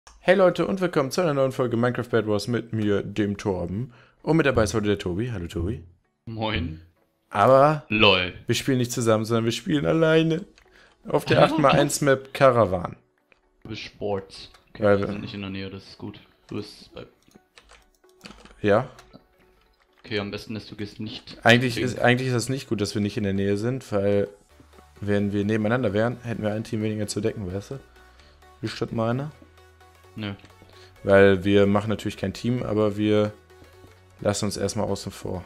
Hey Leute und willkommen zu einer neuen Folge Minecraft Bad Wars mit mir, dem Torben. Und mit dabei ist heute der Tobi. Hallo Tobi. Moin. Aber LOL. wir spielen nicht zusammen, sondern wir spielen alleine. Auf der 8x1 Map Caravan. Du bist Sports. Okay, Weil wir wir- sind nicht in der Nähe, das ist gut. Du bist bei... Ja, Okay, am besten ist, du gehst nicht... eigentlich ist das nicht gut, dass wir nicht in der Nähe sind, weil wenn wir nebeneinander wären, hätten wir ein Team weniger zu decken, weißt du? Wie statt meine? Nö. Weil wir machen natürlich kein Team, aber wir lassen uns erstmal außen vor.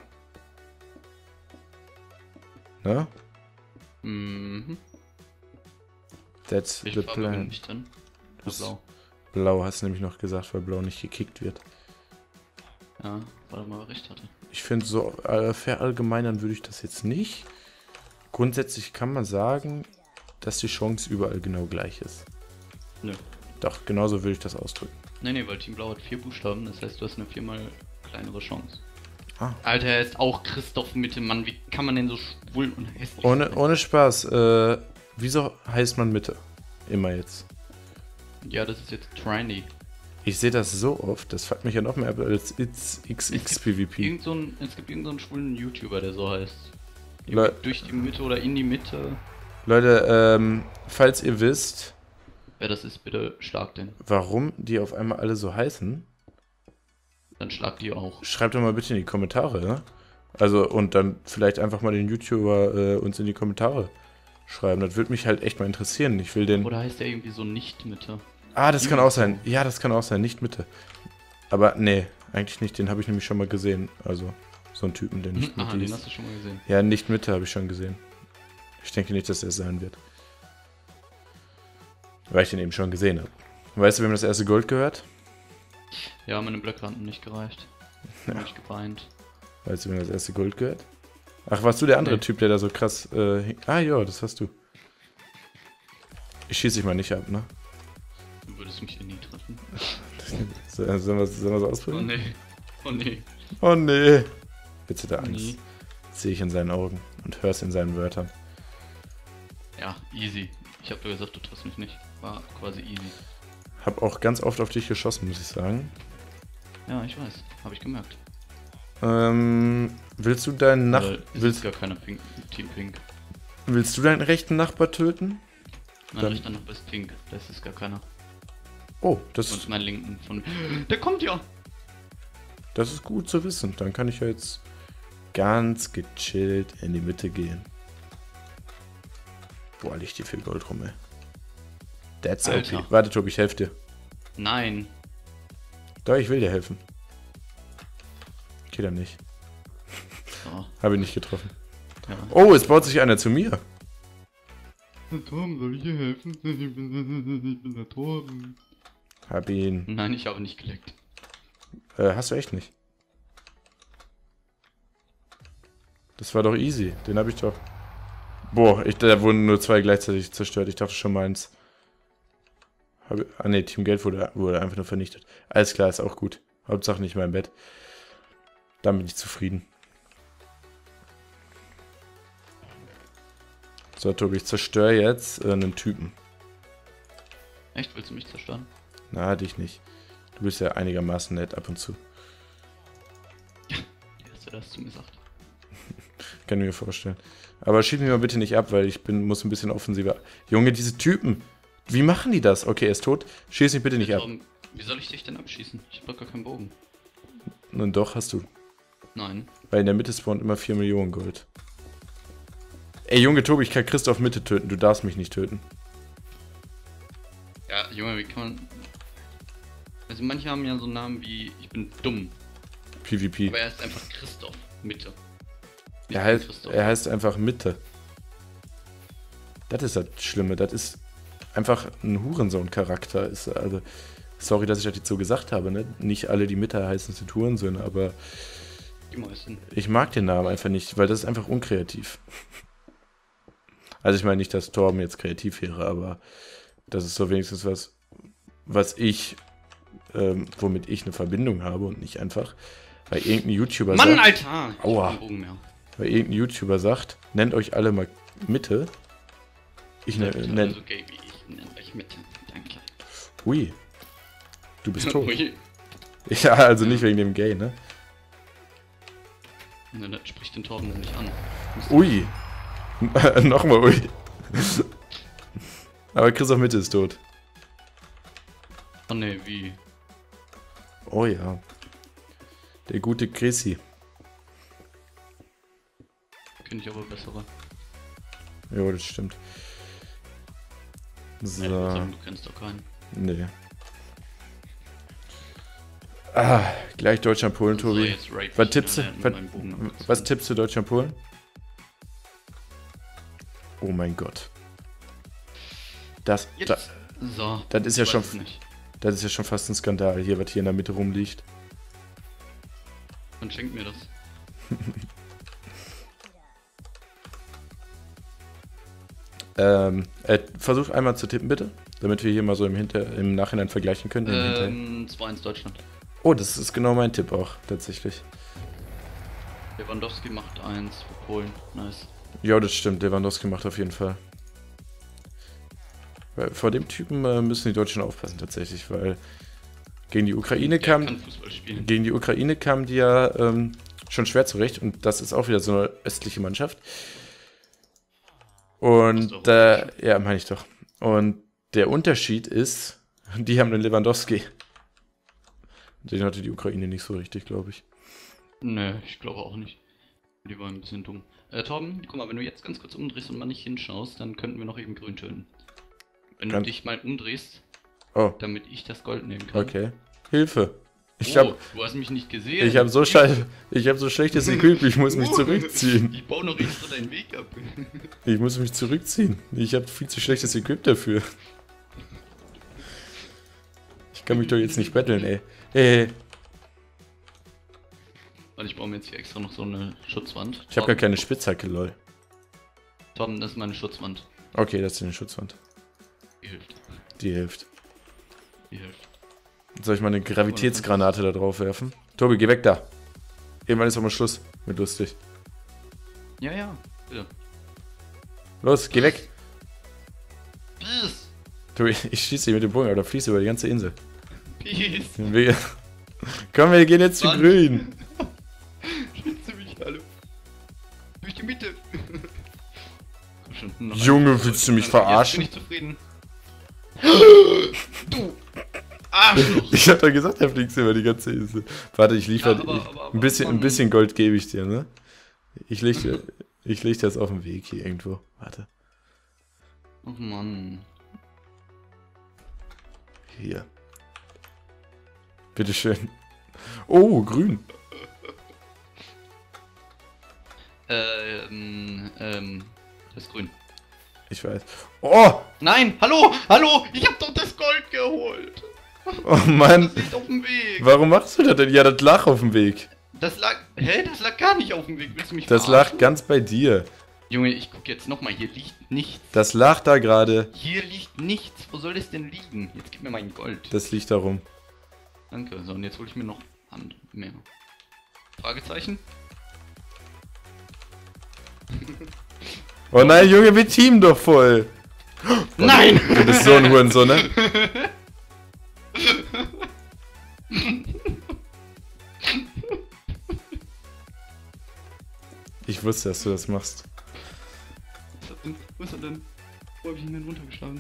Ne? Mhm. That's Ich the Farbe bin plan. nicht drin. Das- Blau. Blau hast du nämlich noch gesagt, weil Blau nicht gekickt wird. Ja, weil er mal recht hatte. Ich finde, so verallgemeinern würde ich das jetzt nicht. Grundsätzlich kann man sagen, dass die Chance überall genau gleich ist. Nö. Doch, genauso würde ich das ausdrücken. Nee, weil Team Blau hat 4 Buchstaben, das heißt, du hast eine 4-mal kleinere Chance. Ah. Alter, er ist auch Christoph Mitte, Mann. Wie kann man denn so schwul und hässlich sein? Ohne Spaß, wieso heißt man Mitte? Immer jetzt. Ja, das ist jetzt trendy. Ich sehe das so oft, das fuckt mich ja noch mehr ab als It's XX PvP. Es gibt irgendeinen schwulen YouTuber, der so heißt. Le- Durch die Mitte oder in die Mitte. Leute, falls ihr wisst, Wer das ist, bitte schlag den. warum die auf einmal alle so heißen, Dann schlag die auch. schreibt doch mal bitte in die Kommentare, ne? Also, und dann vielleicht einfach mal den YouTuber uns in die Kommentare schreiben. Das würde mich halt echt mal interessieren. Ich will den. Oder heißt der irgendwie so Nicht-Mitte? Ah, das kann auch sein. Ja, das kann auch sein. Nicht Mitte. Aber nee, eigentlich nicht. Den habe ich nämlich schon mal gesehen. Also, so einen Typen, der nicht Mitte Aha, den hieß. hast du schon mal gesehen. Ja, nicht Mitte habe ich schon gesehen. Ich denke nicht, dass er es sein wird. Weil ich den eben schon gesehen habe. Weißt du, wem das erste Gold gehört? Ja, meine Blöcke hatten nicht gereicht. Hab ich geweint. Weißt du, wem das erste Gold gehört? Ach, warst du der andere Nee. Typ, der da so krass Ah, ja, das hast du. Ich schieße dich mal nicht ab, ne? Du würdest mich nie treffen. Sollen wir so Oh ausprobieren? nee. Oh nee. Oh nee. Jetzt hat er Angst. Nie. Sehe ich in seinen Augen und hör's in seinen Wörtern. Ja, easy. Ich hab dir gesagt, du triffst mich nicht. War quasi easy. Hab auch ganz oft auf dich geschossen, muss ich sagen. Ja, ich weiß. Hab ich gemerkt. Willst du deinen Oder ist willst, gar keiner Pink, Team Pink. willst du deinen rechten Nachbar töten? Mein Dann- rechter Nachbar ist Pink. Das ist gar keiner. Oh, das Und mein linken von... Der kommt ja! ist gut zu wissen. Dann kann ich ja jetzt ganz gechillt in die Mitte gehen. Boah, liegt hier viel Gold rum, ey. That's Alter. okay. Warte, Tobi, ich helfe dir. Nein. Doch, ich will dir helfen. Okay, dann nicht. So, Habe ihn nicht getroffen. ja. Oh, es baut sich einer zu mir. Torben, soll ich dir helfen? Ich bin der Torben. Hab ihn. Nein, ich habe nicht geleckt. Hast du echt nicht. Das war doch easy. Den habe ich doch. Boah, da wurden nur 2 gleichzeitig zerstört. Ich dachte schon meins. Ne, Team Geld wurde einfach nur vernichtet. Alles klar, ist auch gut. Hauptsache nicht mein Bett. Dann bin ich zufrieden. So, Tobi, ich zerstöre jetzt einen Typen. Echt, willst du mich zerstören? Na, dich nicht. Du bist ja einigermaßen nett ab und zu. Der Erste, der das zu mir sagt. Kann ich mir vorstellen. Aber schieß mich mal bitte nicht ab, weil muss ein bisschen offensiver. Junge, diese Typen. Wie machen die das? Okay, er ist tot. Schieß mich bitte nicht ab. Torben, wie soll ich dich denn abschießen? Ich hab doch gar keinen Bogen. Nun doch, hast du. Nein. Weil in der Mitte spawnt immer 4 Millionen Gold. Ey, Junge, Tobi, ich kann Christoph Mitte töten. Du darfst mich nicht töten. Ja, Junge, wie kann man... Also manche haben ja so Namen wie, ich bin dumm. PvP. Aber er ist einfach Christoph. Mitte. Nicht Christoph. Er heißt einfach Mitte. Das ist das Schlimme. Das ist einfach ein Hurensohn-Charakter. Also, sorry, dass ich das jetzt so gesagt habe, ne? Nicht alle, die Mitte heißen, sind Hurensöhne, aber Die meisten. ich mag den Namen einfach nicht, weil das ist einfach unkreativ. Also ich meine nicht, dass Torben jetzt kreativ wäre, aber das ist so wenigstens was ich, womit ich eine Verbindung habe und nicht einfach, weil irgendein YouTuber Mann, sagt, Alter! Ich Aua. hab keinen Bogen mehr. weil irgendein YouTuber sagt, nennt euch alle mal Mitte. Ich Seid nenne, so gay wie ich. Nennt euch Mitte. Danke. ui, Du bist tot. Ui. Ja, also nicht wegen dem Gay, ne? Na, das spricht den Torben nämlich an. Ui. Nochmal ui. Aber Christoph Mitte ist tot. Oh ne, wie? Oh ja. Der gute Chrissy. Kenn ich aber bessere. Jo, das stimmt. Ja, ich würd So. sagen, du kennst doch keinen. Nee. Ah, gleich Deutschland-Polen, So, Tobi. jetzt raid Was mich, tippst ne, du? mit Was, meinem Bogen abgezogen. was tippst du Deutschland-Polen? Oh mein Gott. Das Jetzt. So. das ist ja ich schon- weiß es nicht. das ist ja schon fast ein Skandal, hier, was hier in der Mitte rumliegt. Dann schenkt mir das. Versuch einmal zu tippen, bitte. Damit wir hier mal so im Nachhinein vergleichen können. Im Hinterher. 2-1 Deutschland. Oh, das ist genau mein Tipp auch, tatsächlich. Lewandowski macht 1 für Polen. Nice. Ja, das stimmt. Lewandowski macht auf jeden Fall. Weil vor dem Typen müssen die Deutschen aufpassen, tatsächlich, weil gegen die Ukraine Der kam. kann Fußball spielen. Gegen die Ukraine kamen die ja schon schwer zurecht und das ist auch wieder so eine östliche Mannschaft. Und ja, meine ich doch. Und der Unterschied ist, die haben den Lewandowski. Den hatte die Ukraine nicht so richtig, glaube ich. Ne, ich glaube auch nicht. Die war ein bisschen dumm. Torben, guck mal, wenn du jetzt ganz kurz umdrehst und mal nicht hinschaust, dann könnten wir noch eben grün tönen. Wenn du Kann- dich mal umdrehst, Oh, damit ich das Gold nehmen kann. okay. Hilfe. Ich Oh, habe du hast mich nicht gesehen. ich hab so schlechtes Equip, ich muss mich zurückziehen. Ich baue noch extra deinen Weg ab. Ich muss mich zurückziehen. Ich habe viel zu schlechtes Equip dafür. Ich kann mich doch jetzt nicht betteln, ey. Hey, Und ich baue mir jetzt hier extra noch so eine Schutzwand. ich habe gar keine Spitzhacke, lol. Torben, das ist meine Schutzwand. Okay, das ist eine Schutzwand. Die hilft. Die hilft. Die hilft. Soll ich mal eine Gravitätsgranate da drauf werfen? Tobi, geh weg da. Irgendwann ist auch mal Schluss mit lustig. Ja, ja, bitte. Los, geh weg. Peace! Tobi, ich schieße dich mit dem Bogen, aber da fließt über die ganze Insel. Peace! Komm, wir gehen jetzt zu Mann. grün. Schütze mich alle. Durch die Mitte. Komm schon, noch Junge, ein. willst du mich Jetzt verarschen? bin ich zufrieden. Du! Arschloch! Ich hab doch gesagt, da fliegst du über die ganze Insel. Warte, ich liefere. Ja, aber ein Mann. bisschen Gold gebe ich dir, ne? Ich leg das auf den Weg hier irgendwo. Warte. Oh Mann. Hier. Bitteschön. Oh, grün. Das ist grün. Ich weiß. Oh! Nein, hallo, hallo, ich hab doch das Gold geholt. Oh Mann. Das liegt auf dem Weg. Warum machst du das denn? Ja, das lag auf dem Weg. Das lag, das lag gar nicht auf dem Weg. Willst du mich Das verarschen? lag ganz bei dir. Junge, ich guck jetzt nochmal, hier liegt nichts. Das lag da gerade. Hier liegt nichts. Wo soll das denn liegen? Jetzt gib mir mein Gold. Das liegt darum. Danke. So, und jetzt hole ich mir noch mehr. Fragezeichen? Oh nein, Junge, wir teamen doch voll. Nein! Du bist so ein Hurensohn, ne? Ich wusste, dass du das machst. Was hat denn? Wo ist er denn? Wo hab ich ihn denn runtergeschlagen?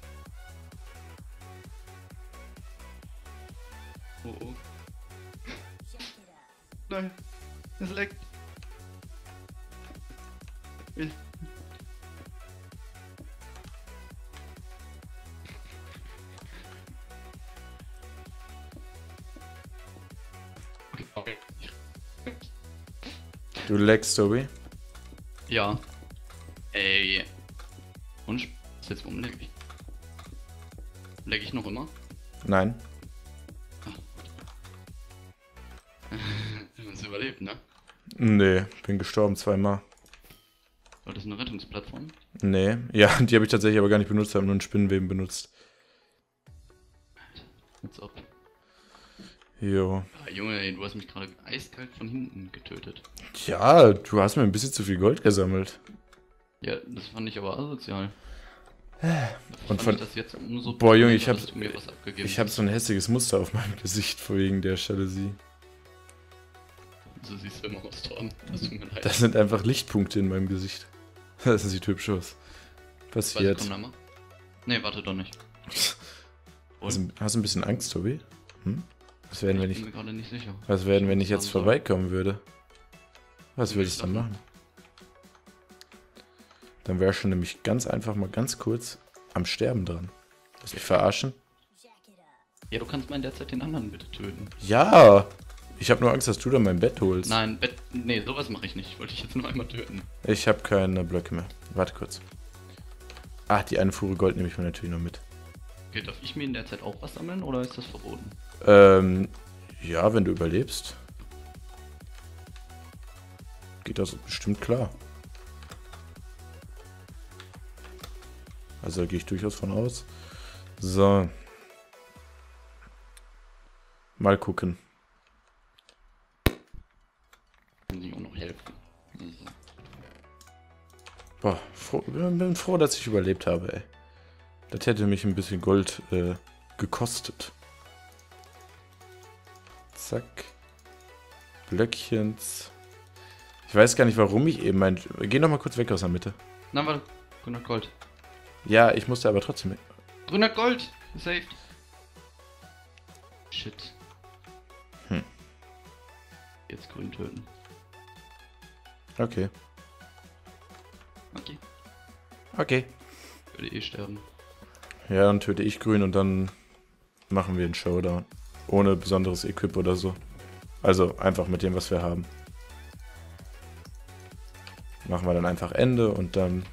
Oh oh. Nein, es leckt. Okay. Du leckst, Tobi. Ja. Ey. Und ist jetzt warum leck ich? Leck ich noch immer? Nein. Wir haben es überlebt, ne? Nee, bin gestorben zweimal. War das eine Rettungsplattform? Nee. Ja, die habe ich tatsächlich aber gar nicht benutzt, habe nur ein Spinnenweben benutzt. Als ob. Jo. Ah, Junge, ey, du hast mich gerade eiskalt von hinten getötet. Ja, du hast mir ein bisschen zu viel Gold gesammelt. Ja, das fand ich aber asozial. Und fand ich das jetzt umso boah, Junge, dass du mir was abgegeben ich hab so ein hässliches Muster auf meinem Gesicht wegen der Jalousie. So siehst du immer aus, Torben. Das tut mir leid. Das sind einfach Lichtpunkte in meinem Gesicht. Das sieht hübsch aus. Passiert. Komm da mal. Nee, warte doch nicht. Hast du ein bisschen Angst, Tobi? Hm? Was werden, wenn Ich bin mir gerade nicht sicher. was werden, wenn ich jetzt Sagen vorbeikommen würde? Was Würde würdest ich du dann lachen. machen? Dann wärst du nämlich ganz einfach mal ganz kurz am Sterben dran. Lass mich verarschen? Ja, du kannst mal in der Zeit den anderen bitte töten. Ja! Ich habe nur Angst, dass du dann mein Bett holst. Nein, nee, sowas mache ich nicht. Ich wollte dich jetzt nur einmal töten. Ich habe keine Blöcke mehr. Warte kurz. Ach, die eine Fuhre Gold nehme ich mir natürlich noch mit. Okay, darf ich mir in der Zeit auch was sammeln oder ist das verboten? Ja, wenn du überlebst. Geht das bestimmt klar. Also da gehe ich durchaus von aus. So. Mal gucken. Kann ich auch noch helfen. Boah, bin froh, dass ich überlebt habe, ey. Das hätte mich ein bisschen Gold gekostet. Zack. Blöckchens. Ich weiß gar nicht, warum ich eben mein... Geh noch mal kurz weg aus der Mitte. Na, warte. 100 Gold. Ja, ich musste aber trotzdem... 300 Gold! Saved! Shit. Hm. Jetzt grün töten. Okay. Okay. Okay. Würde eh sterben. Ja, dann töte ich grün und dann machen wir einen Showdown. Ohne besonderes Equip oder so. Also einfach mit dem, was wir haben. Machen wir dann einfach Ende und dann...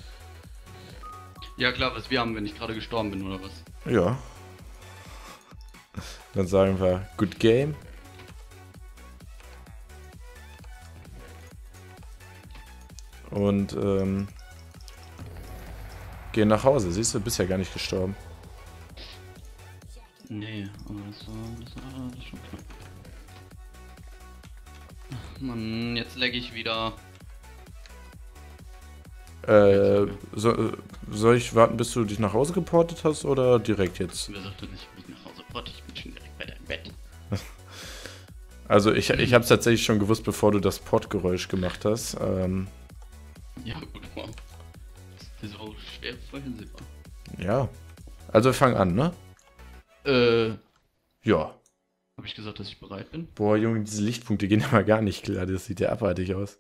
Ja klar, was wir haben, wenn ich gerade gestorben bin, oder was? Ja. Dann sagen wir Good Game. Und gehen nach Hause. Siehst du, bist ja gar nicht gestorben. Nee, aber das war schon knapp. Ach Mann, jetzt lag ich wieder. Soll ich warten, bis du dich nach Hause geportet hast oder direkt jetzt? Wer sagte nicht, ich bin nach Hause fort, ich bin schon direkt bei deinem Bett. Also ich habe es tatsächlich schon gewusst, bevor du das Portgeräusch gemacht hast. Ja, gut, wow. Das ist auch schwer vorhersehbar. Ja. Also wir fangen an, ne? Ja. Habe ich gesagt, dass ich bereit bin? Boah, Junge, diese Lichtpunkte gehen ja mal gar nicht klar. Das sieht ja abartig aus.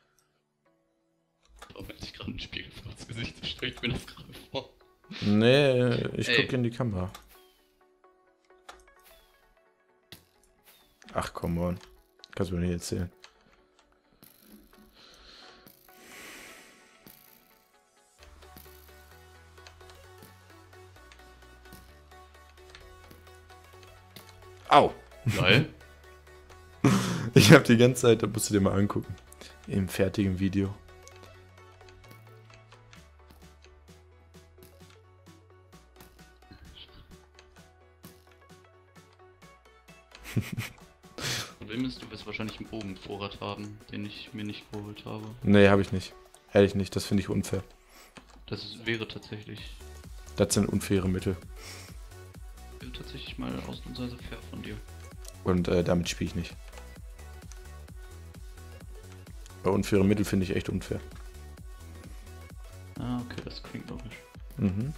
Auch wenn sich gerade ein Spiegel vor das Gesicht stelle ich mir das gerade vor. Nee, ich Ey. gucke in die Kamera. Ach, come on. Kannst du mir nicht erzählen. Au! Geil. Ich habe die ganze Zeit, da musst du dir mal angucken. Im fertigen Video. Problem ist, du wirst wahrscheinlich einen Bogenvorrat haben, den ich mir nicht geholt habe. Nee, habe ich nicht. Ehrlich nicht, das finde ich unfair. Wäre tatsächlich Das sind unfaire Mittel. mal ausnahmsweise fair von dir. Und damit spiele ich nicht. Bei unfaire Mittel finde ich echt unfair. Ah, okay, das klingt logisch. Mhm.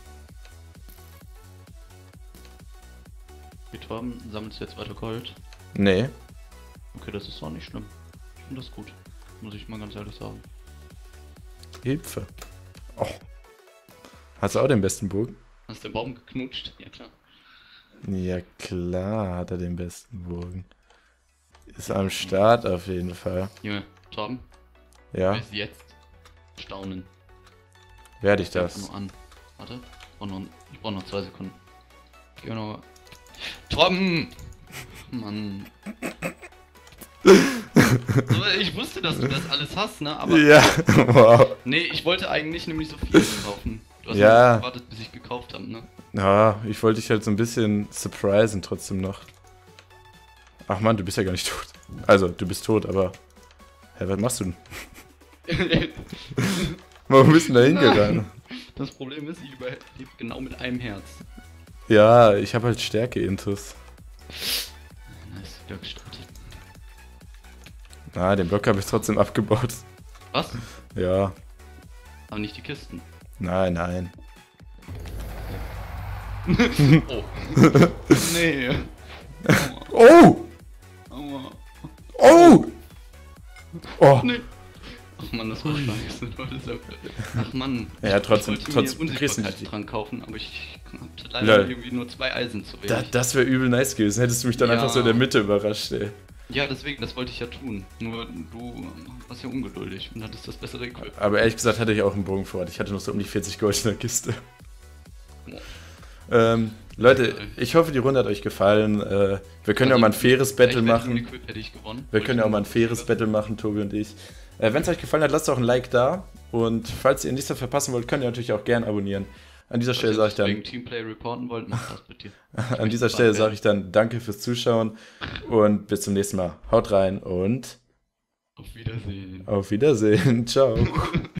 Wir Torben, sammelst du jetzt weiter Gold? Nee. Okay, das ist auch nicht schlimm. Ich finde das gut. Muss ich mal ganz ehrlich sagen. Hilfe. Oh. Hast du auch den besten Bogen? Hast du den Baum geknutscht? Ja, klar. Ja klar hat er den besten Bogen. Ist am Start auf jeden Fall. Junge, Torben, Ja, bis jetzt staunen. werde ich Fang das. nur an. Warte, ich brauche noch 2 Sekunden. Geh noch. Torben! Mann. So, ich wusste, dass du das alles hast, ne? Aber. Ja, wow. Nee, ich wollte eigentlich nämlich so viel kaufen. Du hast Ja. nur gewartet, bis ich gekauft habe, ne? Ja, ich wollte dich halt so ein bisschen surprisen trotzdem noch. Ach man, du bist ja gar nicht tot. Also, du bist tot, aber... Hä, was machst du denn? Warum bist du denn da hingegangen? Das Problem ist, ich überlebe genau mit einem Herz. Ja, ich habe halt Stärke-Intus. Nice, wieder gestartet. Ah, den Block habe ich trotzdem abgebaut. Was? Ja, Aber nicht die Kisten. nein. Oh. Nee. Oh! Aua. Oh! Oh! Nee. Ach man, das war scheiße. Leute, das ist ja... Ach man. Ja, trotzdem, Ich wollte du mir kriegst nicht. Unsichtbarkeitstrank kaufen, aber ich hatte leider Lol. irgendwie nur 2 Eisen zu wenig. Das wäre übel nice gewesen. Hättest du mich dann Ja. einfach so in der Mitte überrascht, ey. Ja, deswegen, das wollte ich ja tun. Nur du warst ja ungeduldig und hattest das bessere Equip. Aber ehrlich gesagt hatte ich auch einen Bogen vor. Ich hatte noch so um die 40 Gold in der Kiste. Leute, ich hoffe, die Runde hat euch gefallen. Wir können ja auch mal ein faires Battle machen. Equip hätte ich gewonnen. Wir können ja auch mal ein faires Battle machen, Tobi und ich. Wenn es euch gefallen hat, lasst auch ein Like da. Und falls ihr nichts mehr verpassen wollt, könnt ihr natürlich auch gerne abonnieren. An dieser Stelle sage ich Wegen dann, Teamplay reporten wollt, macht das bitte. an dieser Stelle sage ich dann danke fürs Zuschauen und bis zum nächsten Mal. Haut rein und Auf Wiedersehen. auf Wiedersehen. Ciao.